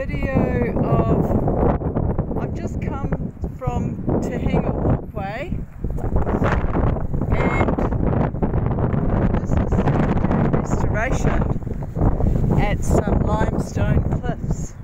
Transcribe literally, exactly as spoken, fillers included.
video of, I've just come from Tahinga Walkway, and this is doing restoration at some limestone cliffs.